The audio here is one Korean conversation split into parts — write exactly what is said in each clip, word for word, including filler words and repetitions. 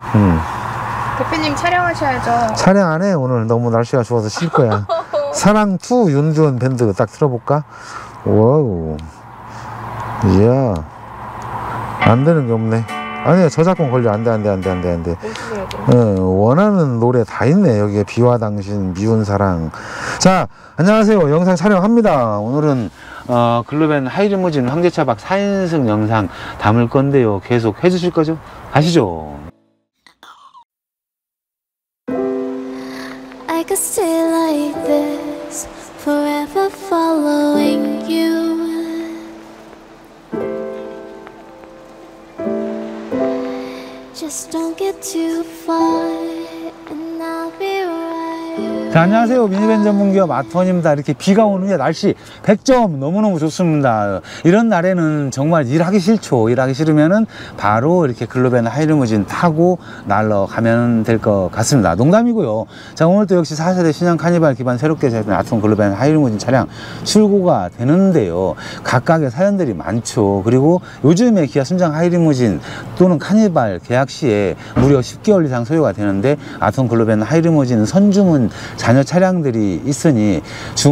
음. 대표님 촬영하셔야죠. 촬영 안 해. 오늘 너무 날씨가 좋아서 쉴 거야. 사랑투 윤두원 밴드 딱 틀어볼까? 와우. 이야. 안 되는 게 없네. 아니야, 저작권 걸려. 안 돼, 안 돼, 안 돼, 안 돼, 안 돼. 어, 원하는 노래 다 있네. 여기에 비와 당신, 미운 사랑. 자, 안녕하세요. 영상 촬영합니다. 오늘은 어, 글로벤 하이리무진 황제차박 사 인승 영상 담을 건데요. 계속 해주실 거죠? 아시죠? I could stay like this, forever following you. Just don't get too far, and I'll be right. 자, 안녕하세요. 미니밴 전문기업 아트원입니다. 이렇게 비가 오는 게 날씨 백 점 너무너무 좋습니다. 이런 날에는 정말 일하기 싫죠. 일하기 싫으면은 바로 이렇게 글로벤 하이리무진 타고 날아가면 될 것 같습니다. 농담이고요. 자, 오늘도 역시 사 세대 신형 카니발 기반 새롭게 제작된 아트원 글로벤 하이리무진 차량 출고가 되는데요. 각각의 사연들이 많죠. 그리고 요즘에 기아 순장 하이리무진 또는 카니발 계약 시에 무려 십 개월 이상 소요가 되는데 아트원 글로벤 하이리무진 선주문 자녀 차량들이 있으니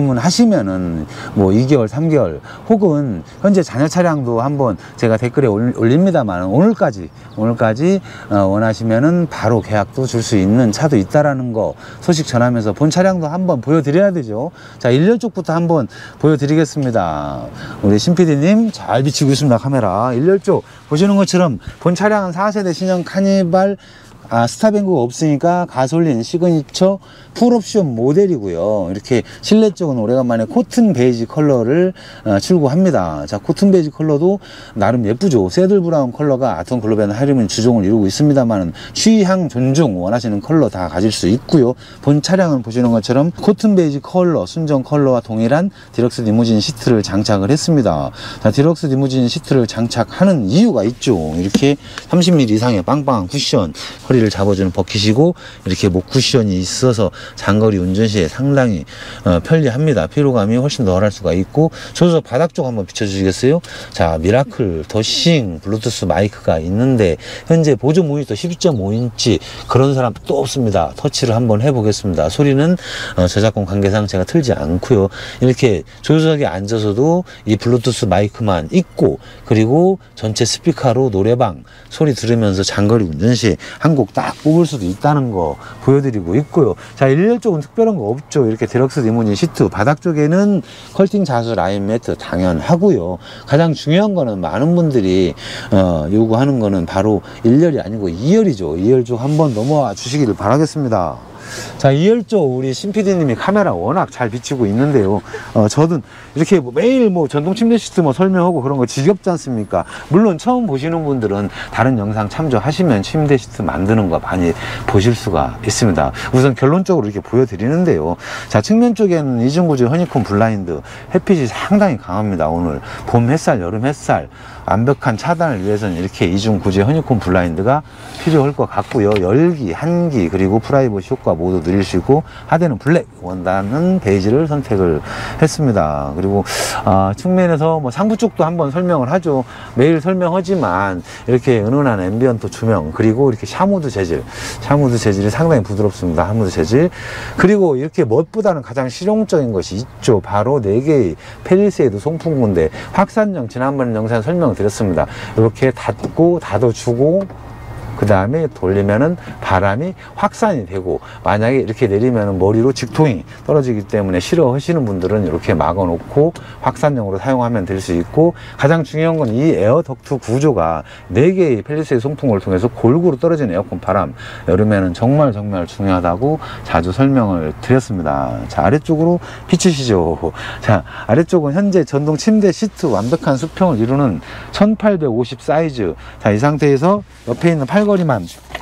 주문하시면은 뭐 이 개월, 삼 개월 혹은 현재 자녀 차량도 한번 제가 댓글에 올립니다만 오늘까지 오늘까지 어, 원하시면은 바로 계약도 줄 수 있는 차도 있다라는 거 소식 전하면서 본 차량도 한번 보여드려야 되죠. 자, 일 열 쪽부터 한번 보여드리겠습니다. 우리 신 피디님 잘 비치고 있습니다. 카메라. 일 열 쪽 보시는 것처럼 본 차량은 사 세대 신형 카니발 아, 스타뱅크가 없으니까 가솔린 시그니처 풀옵션 모델이고요. 이렇게 실내 쪽은 오래간만에 코튼 베이지 컬러를 어, 출고합니다. 자, 코튼 베이지 컬러도 나름 예쁘죠. 새들 브라운 컬러가 아트원 글로벤 하이리무진 주종을 이루고 있습니다만 취향 존중 원하시는 컬러 다 가질 수 있고요. 본 차량은 보시는 것처럼 코튼 베이지 컬러, 순정 컬러와 동일한 디럭스 리무진 시트를 장착을 했습니다. 자, 디럭스 리무진 시트를 장착하는 이유가 있죠. 이렇게 삼십 밀리미터 이상의 빵빵한 쿠션, 허리를 잡아주는 버킷이고 이렇게 목 쿠션이 있어서 장거리 운전 시에 상당히 어, 편리합니다. 피로감이 훨씬 덜할 수가 있고 조수석 바닥 쪽 한번 비춰주시겠어요? 자, 미라클 더싱 블루투스 마이크가 있는데 현재 보조 모니터 십이 점 오 인치 그런 사람 또 없습니다. 터치를 한번 해보겠습니다. 소리는 어, 저작권 관계상 제가 틀지 않고요. 이렇게 조수석에 앉아서도 이 블루투스 마이크만 있고 그리고 전체 스피커로 노래방 소리 들으면서 장거리 운전 시에 한 곡 딱 뽑을 수도 있다는 거 보여드리고 있고요. 자, 일 열 쪽은 특별한 거 없죠. 이렇게 디럭스 리무진 시트 바닥 쪽에는 컬팅 자수 라인 매트 당연하고요. 가장 중요한 거는 많은 분들이 어, 요구하는 거는 바로 일 열이 아니고 이 열이죠. 이 열 쪽 한번 넘어와 주시기를 바라겠습니다. 자, 이 열 쪽 우리 신 피디님이 카메라 워낙 잘 비치고 있는데요. 어, 저는 이렇게 뭐 매일 뭐 전동 침대 시트 뭐 설명하고 그런 거 지겹지 않습니까? 물론 처음 보시는 분들은 다른 영상 참조하시면 침대 시트 만드는 거 많이 보실 수가 있습니다. 우선 결론적으로 이렇게 보여드리는데요. 자, 측면 쪽에는 이중구조 허니콤 블라인드 햇빛이 상당히 강합니다. 오늘 봄 햇살, 여름 햇살 완벽한 차단을 위해서는 이렇게 이중 구제 허니콤 블라인드가 필요할 것 같고요. 열기, 한기, 그리고 프라이버시 효과 모두 누릴 수 있고 하대는 블랙, 원단은 베이지를 선택을 했습니다. 그리고 어, 측면에서 뭐 상부 쪽도 한번 설명을 하죠. 매일 설명하지만 이렇게 은은한 앰비언트 조명 그리고 이렇게 샤무드 재질, 샤무드 재질이 상당히 부드럽습니다. 샤무드 재질. 그리고 이렇게 멋보다는 가장 실용적인 것이 있죠. 바로 네 개의 펠리세이드 송풍구인데 확산형 지난번 영상 설명 드렸습니다. 이렇게 닫고 닫아주고 그 다음에 돌리면은 바람이 확산이 되고 만약에 이렇게 내리면은 머리로 직통이 떨어지기 때문에 싫어하시는 분들은 이렇게 막아 놓고 확산용으로 사용하면 될 수 있고 가장 중요한 건 이 에어 덕트 구조가 네 개의 펠리세이드 송풍구를 통해서 골고루 떨어지는 에어컨 바람 여름에는 정말 정말 중요하다고 자주 설명을 드렸습니다. 자, 아래쪽으로 비추시죠. 자, 아래쪽은 현재 전동 침대 시트 완벽한 수평을 이루는 천팔백오십 사이즈. 자, 이 상태에서 옆에 있는 팔 거리만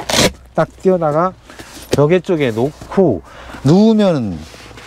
딱 띄어다가 벽에 쪽에 놓고 누우면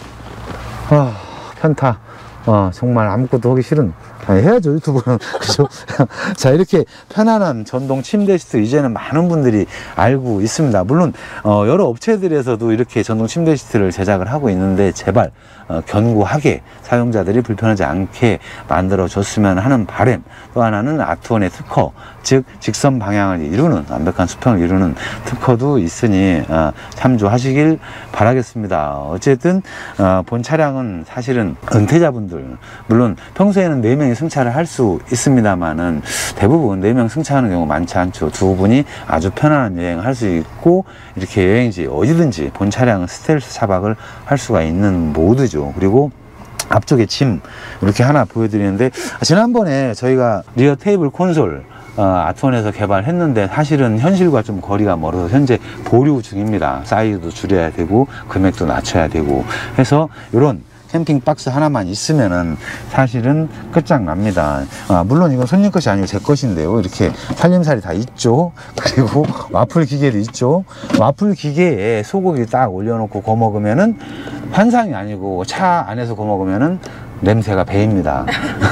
아, 편타. 어, 정말 아무것도 하기 싫은. 아니, 해야죠, 유튜브는. 그죠? 자, 이렇게 편안한 전동 침대 시트 이제는 많은 분들이 알고 있습니다. 물론 어, 여러 업체들에서도 이렇게 전동 침대 시트를 제작을 하고 있는데 제발 어, 견고하게 사용자들이 불편하지 않게 만들어 줬으면 하는 바람. 또 하나는 아트원의 특허 즉 직선 방향을 이루는 완벽한 수평을 이루는 특허도 있으니 어, 참조하시길 바라겠습니다. 어쨌든 어, 본 차량은 사실은 은퇴자분들, 물론 평소에는 네 명이 승차를 할 수 있습니다만은 대부분 네 명 승차하는 경우 많지 않죠. 두 분이 아주 편안한 여행을 할 수 있고 이렇게 여행지 어디든지 본 차량은 스텔스 차박을 할 수가 있는 모드죠. 그리고 앞쪽에 짐 이렇게 하나 보여드리는데, 지난번에 저희가 리어 테이블 콘솔 어, 아트원에서 개발했는데 사실은 현실과 좀 거리가 멀어서 현재 보류 중입니다. 사이즈도 줄여야 되고 금액도 낮춰야 되고 해서 이런 캠핑 박스 하나만 있으면은 사실은 끝장납니다. 아, 물론 이건 손님 것이 아니고 제 것인데요. 이렇게 살림살이 다 있죠. 그리고 와플 기계도 있죠. 와플 기계에 소고기 딱 올려놓고 구워 먹으면은 환상이 아니고 차 안에서 구워 먹으면은 냄새가 배입니다.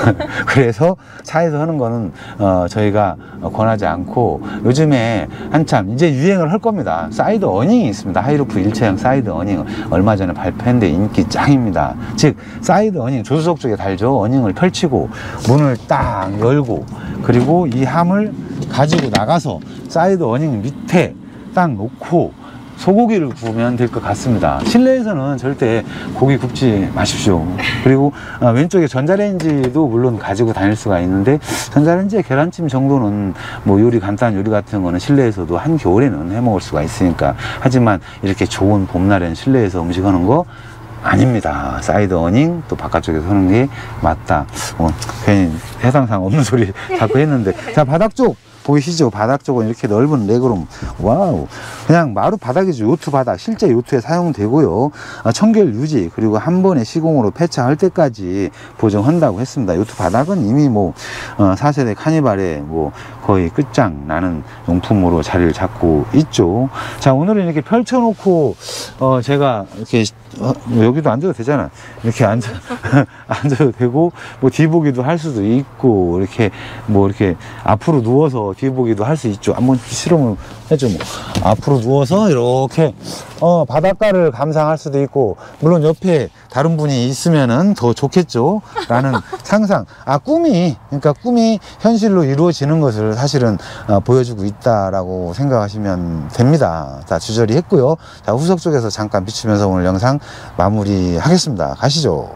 그래서 차에서 하는 거는 어, 저희가 권하지 않고, 요즘에 한참 이제 유행을 할 겁니다. 사이드 어닝이 있습니다. 하이루프 일체형 사이드 어닝 얼마 전에 발표했는데 인기 짱입니다. 즉 사이드 어닝, 조수석 쪽에 달죠. 어닝을 펼치고 문을 딱 열고 그리고 이 함을 가지고 나가서 사이드 어닝 밑에 딱 놓고 소고기를 구우면 될 것 같습니다. 실내에서는 절대 고기 굽지 마십시오. 그리고 어, 왼쪽에 전자레인지도 물론 가지고 다닐 수가 있는데, 전자레인지에 계란찜 정도는 뭐 요리, 간단한 요리 같은 거는 실내에서도 한겨울에는 해 먹을 수가 있으니까. 하지만 이렇게 좋은 봄날엔 실내에서 음식하는 거 아닙니다. 사이드 어닝 또 바깥쪽에서 하는 게 맞다. 어, 괜히 해당상 없는 소리 자꾸 했는데, 자, 바닥 쪽 보이시죠? 바닥 쪽은 이렇게 넓은 레그룸. 와우. 그냥 마루 바닥이죠. 요트 바닥. 실제 요트에 사용되고요. 아, 청결 유지, 그리고 한 번에 시공으로 폐차할 때까지 보정한다고 했습니다. 요트 바닥은 이미 뭐, 어, 사 세대 카니발의 뭐, 거의 끝장 나는 용품으로 자리를 잡고 있죠. 자, 오늘은 이렇게 펼쳐놓고, 어, 제가 이렇게, 어, 여기도 앉아도 되잖아. 이렇게 앉아, 앉아도 되고, 뭐, 뒤보기도 할 수도 있고, 이렇게, 뭐, 이렇게 앞으로 누워서 뒤보기도 할 수 있죠. 한번 실험을 해줘. 뭐. 앞으로 누워서 이렇게, 어, 바닷가를 감상할 수도 있고, 물론 옆에 다른 분이 있으면은 더 좋겠죠. 라는 상상. 아, 꿈이, 그러니까 꿈이 현실로 이루어지는 것을 사실은 어, 보여주고 있다라고 생각하시면 됩니다. 자, 주저리 했고요. 자, 후석 쪽에서 잠깐 비추면서 오늘 영상 마무리 하겠습니다. 가시죠.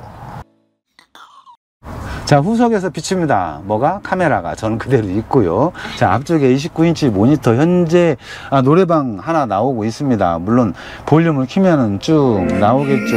자, 후석에서 비춥니다. 뭐가? 카메라가 전 그대로 있고요. 자, 앞쪽에 이십구 인치 모니터, 현재 아, 노래방 하나 나오고 있습니다. 물론 볼륨을 키면은 쭉 나오겠죠.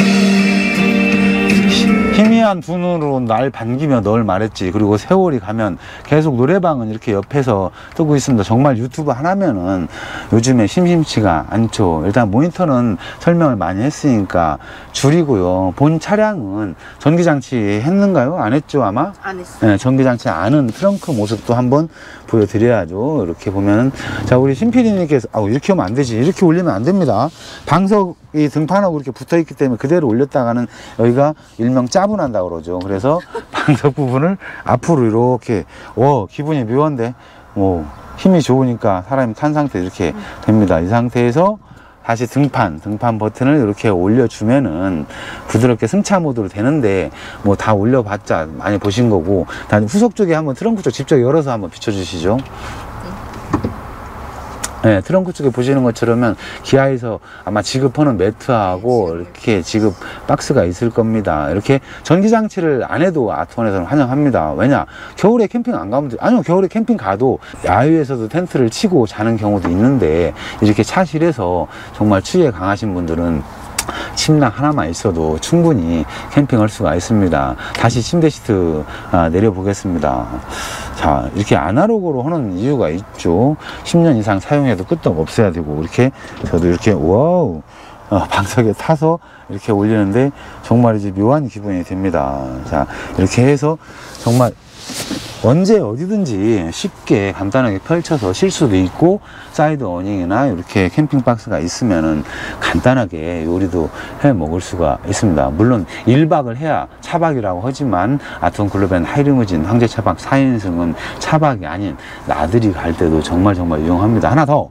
희미한 두 눈으로 날 반기며 널 말했지. 그리고 세월이 가면 계속 노래방은 이렇게 옆에서 뜨고 있습니다. 정말 유튜브 하나면은 요즘에 심심치가 않죠. 일단 모니터는 설명을 많이 했으니까 줄이고요. 본 차량은 전기장치 했는가요? 안 했죠, 아마? 안 했어요. 네, 전기장치 안은 트렁크 모습도 한번 보여드려야죠. 이렇게 보면은, 자, 우리 신피디님께서, 아우, 이렇게 하면 안 되지. 이렇게 올리면 안 됩니다. 방석이 등판하고 이렇게 붙어 있기 때문에 그대로 올렸다가는 여기가 일명 짜분한다고 그러죠. 그래서 방석 부분을 앞으로 이렇게, 와, 기분이 묘한데, 뭐, 힘이 좋으니까 사람이 탄 상태 이렇게 됩니다. 이 상태에서 다시 등판, 등판 버튼을 이렇게 올려주면은 부드럽게 승차 모드로 되는데, 뭐 다 올려봤자 많이 보신 거고, 다 후석 쪽에 한번 트렁크 쪽 직접 열어서 한번 비춰주시죠. 네, 트렁크 쪽에 보시는 것처럼은 기아에서 아마 지급하는 매트하고 이렇게 지급 박스가 있을 겁니다. 이렇게 전기장치를 안 해도 아트원에서는 환영합니다. 왜냐? 겨울에 캠핑 안 가면 돼. 아니요, 겨울에 캠핑 가도 야외에서도 텐트를 치고 자는 경우도 있는데, 이렇게 차실에서 정말 추위에 강하신 분들은 침낭 하나만 있어도 충분히 캠핑할 수가 있습니다. 다시 침대 시트 아, 내려보겠습니다. 자, 이렇게 아날로그로 하는 이유가 있죠. 십 년 이상 사용해도 끄떡 없어야 되고, 이렇게 저도 이렇게 와우 어, 방석에 타서 이렇게 올리는데 정말 이제 묘한 기분이 듭니다. 자, 이렇게 해서 정말 언제 어디든지 쉽게 간단하게 펼쳐서 쉴 수도 있고, 사이드 어닝이나 이렇게 캠핑 박스가 있으면은 간단하게 요리도 해 먹을 수가 있습니다. 물론 일 박을 해야 차박이라고 하지만 아트원 글로벤 하이리무진 황제 차박 사 인승은 차박이 아닌 나들이 갈 때도 정말 정말 유용합니다. 하나 더,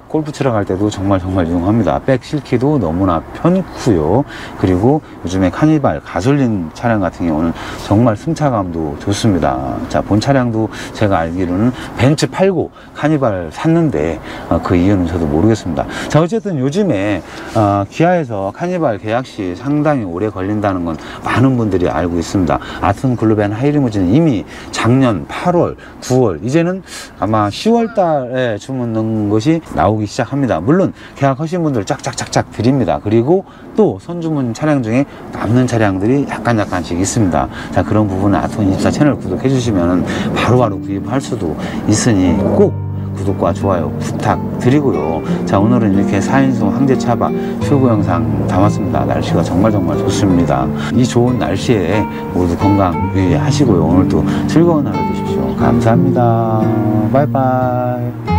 골프 치러 갈 때도 정말 정말 유용합니다. 백 실기도 너무나 편고요. 그리고 요즘에 카니발 가솔린 차량 같은 경우는 정말 승차감도 좋습니다. 자, 본 차량도 제가 알기로는 벤츠 팔고 카니발 샀는데 어, 그 이유는 저도 모르겠습니다. 자, 어쨌든 요즘에 어, 기아에서 카니발 계약 시 상당히 오래 걸린다는 건 많은 분들이 알고 있습니다. 아톤 글로벤 하이리무진은 이미 작년 팔월, 구월, 이제는 아마 시월 달에 주문 넣은 것이 나오기 시작합니다. 물론 계약하신 분들 짝짝짝짝 드립니다. 그리고 또 선주문 차량 중에 남는 차량들이 약간 약간씩 있습니다. 자, 그런 부분은 아톤 이십사 채널 구독해 주시면 바로바로 구입할 수도 있으니 꼭 구독과 좋아요 부탁드리고요. 자, 오늘은 이렇게 사 인승 황제차박 출고 영상 담았습니다. 날씨가 정말 정말 좋습니다. 이 좋은 날씨에 모두 건강 유의하시고요. 오늘도 즐거운 하루 되십시오. 감사합니다. 바이바이.